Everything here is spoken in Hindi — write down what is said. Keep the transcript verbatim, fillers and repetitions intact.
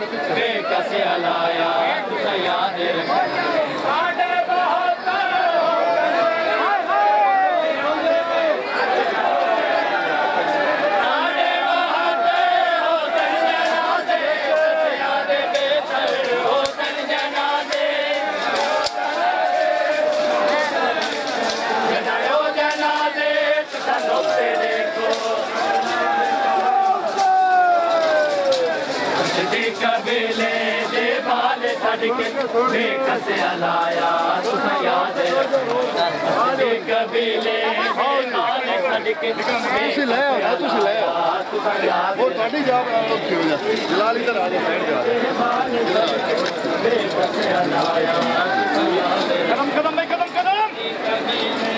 बेकसे अलाया तुसा याद साडे कबीले दे बाले छड़के बेकसे अलाया तुसा याद दे कबीले दे बाले छड़के तुसी ले आओ तुसी ले आओ तुसा याद वो ਤੁਹਾਡੀ ਜਾਬ ਨਾਲ ਲੋਕ ਕਿਉਂ ਜਾ ਜਲਾਲ इधर आ जा बैठ जा बेकसे अलाया तुसा याद कदम कदम भाई कदम कदम